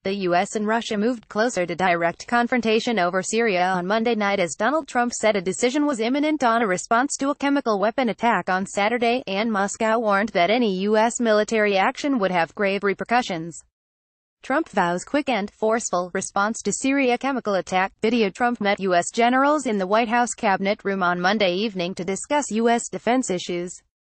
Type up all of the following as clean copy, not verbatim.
The U.S. and Russia moved closer to direct confrontation over Syria on Monday night as Donald Trump said a decision was imminent on a response to a chemical weapon attack on Saturday, and Moscow warned that any U.S. military action would have grave repercussions. Trump vows quick and forceful response to Syria chemical attack. Video. Trump met U.S. generals in the White House Cabinet Room on Monday evening to discuss U.S. defense issues.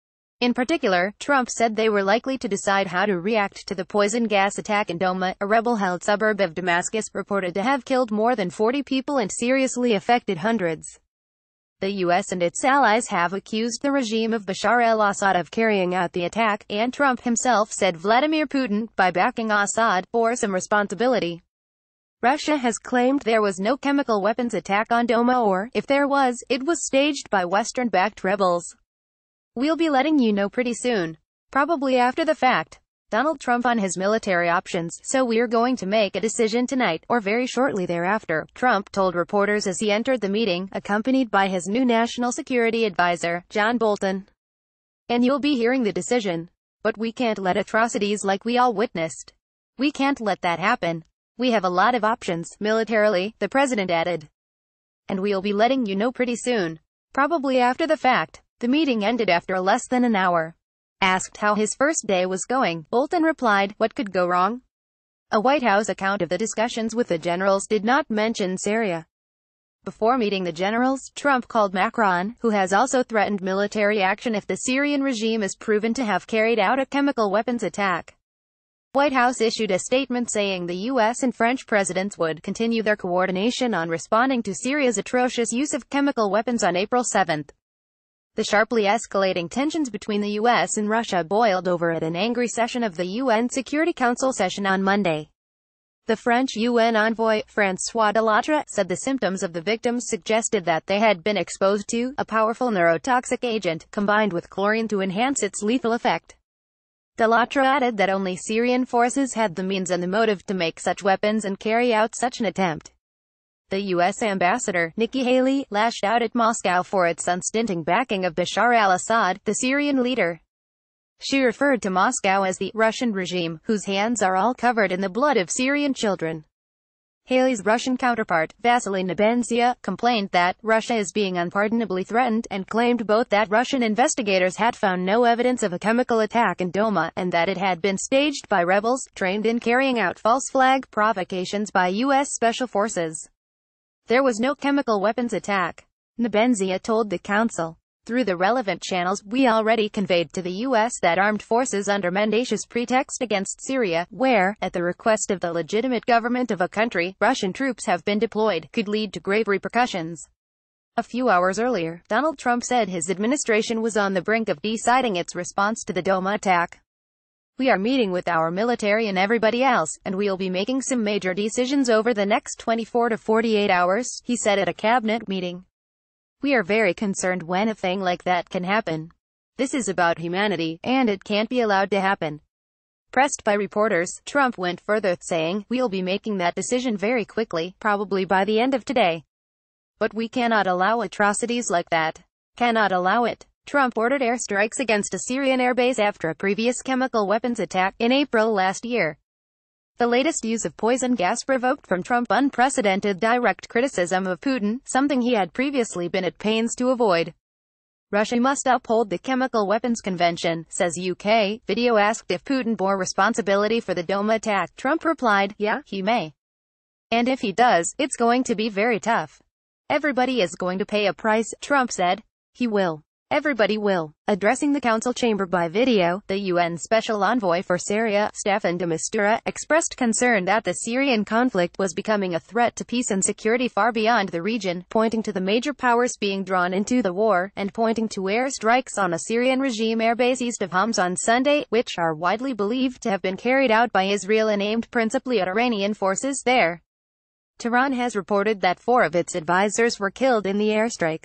In particular, Trump said they were likely to decide how to react to the poison gas attack in Douma, a rebel-held suburb of Damascus, reported to have killed more than 40 people and seriously affected hundreds. The U.S. and its allies have accused the regime of Bashar al-Assad of carrying out the attack, and Trump himself said Vladimir Putin, by backing Assad, bore some responsibility. Russia has claimed there was no chemical weapons attack on Douma, or, if there was, it was staged by Western-backed rebels. We'll be letting you know pretty soon. Probably after the fact. Donald Trump on his military options, so we're going to make a decision tonight, or very shortly thereafter, Trump told reporters as he entered the meeting, accompanied by his new national security advisor, John Bolton. And you'll be hearing the decision. But we can't let atrocities like we all witnessed. We can't let that happen. We have a lot of options, militarily, the president added. And we'll be letting you know pretty soon. Probably after the fact. The meeting ended after less than an hour. Asked how his first day was going, Bolton replied, "What could go wrong?" A White House account of the discussions with the generals did not mention Syria. Before meeting the generals, Trump called Macron, who has also threatened military action if the Syrian regime is proven to have carried out a chemical weapons attack. White House issued a statement saying the U.S. and French presidents would continue their coordination on responding to Syria's atrocious use of chemical weapons on April 7. The sharply escalating tensions between the U.S. and Russia boiled over at an angry session of the UN Security Council session on Monday. The French UN envoy, François Delattre, said the symptoms of the victims suggested that they had been exposed to a powerful neurotoxic agent, combined with chlorine to enhance its lethal effect. Delattre added that only Syrian forces had the means and the motive to make such weapons and carry out such an attempt. The U.S. ambassador, Nikki Haley, lashed out at Moscow for its unstinting backing of Bashar al-Assad, the Syrian leader. She referred to Moscow as the Russian regime, whose hands are all covered in the blood of Syrian children. Haley's Russian counterpart, Vasily Nebenzia, complained that Russia is being unpardonably threatened, and claimed both that Russian investigators had found no evidence of a chemical attack in Douma, and that it had been staged by rebels, trained in carrying out false flag provocations by U.S. Special Forces. There was no chemical weapons attack, Nebenzia told the council. Through the relevant channels, we already conveyed to the U.S. that armed forces under mendacious pretext against Syria, where, at the request of the legitimate government of a country, Russian troops have been deployed, could lead to grave repercussions. A few hours earlier, Donald Trump said his administration was on the brink of deciding its response to the Douma attack. We are meeting with our military and everybody else, and we'll be making some major decisions over the next 24 to 48 hours, he said at a cabinet meeting. We are very concerned when a thing like that can happen. This is about humanity, and it can't be allowed to happen. Pressed by reporters, Trump went further, saying, "We'll be making that decision very quickly, probably by the end of today. But we cannot allow atrocities like that. Cannot allow it." Trump ordered airstrikes against a Syrian airbase after a previous chemical weapons attack in April last year. The latest use of poison gas provoked from Trump unprecedented direct criticism of Putin, something he had previously been at pains to avoid. Russia must uphold the Chemical Weapons Convention, says UK. Video asked if Putin bore responsibility for the Douma attack. Trump replied, "Yeah, he may. And if he does, it's going to be very tough. Everybody is going to pay a price," Trump said. "He will. Everybody will." Addressing the council chamber by video, the UN Special Envoy for Syria, Staffan de Mistura, expressed concern that the Syrian conflict was becoming a threat to peace and security far beyond the region, pointing to the major powers being drawn into the war, and pointing to airstrikes on a Syrian regime airbase east of Homs on Sunday, which are widely believed to have been carried out by Israel and aimed principally at Iranian forces there. Tehran has reported that 4 of its advisors were killed in the airstrikes.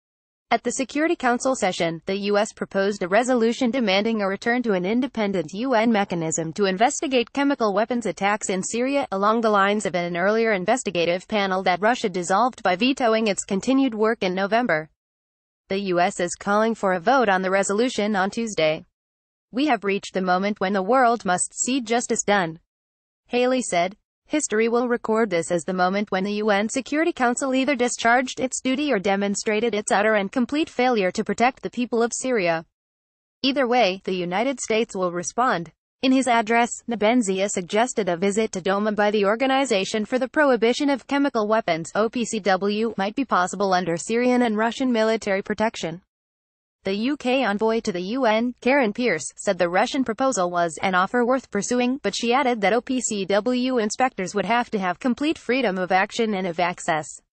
At the Security Council session, the U.S. proposed a resolution demanding a return to an independent UN mechanism to investigate chemical weapons attacks in Syria, along the lines of an earlier investigative panel that Russia dissolved by vetoing its continued work in November. The U.S. is calling for a vote on the resolution on Tuesday. "We have reached the moment when the world must see justice done," Haley said. History will record this as the moment when the UN Security Council either discharged its duty or demonstrated its utter and complete failure to protect the people of Syria. Either way, the United States will respond. In his address, Nebenzia suggested a visit to Doma by the Organization for the Prohibition of Chemical Weapons (OPCW) might be possible under Syrian and Russian military protection. The UK envoy to the UN, Karen Pierce, said the Russian proposal was an offer worth pursuing, but she added that OPCW inspectors would have to have complete freedom of action and of access.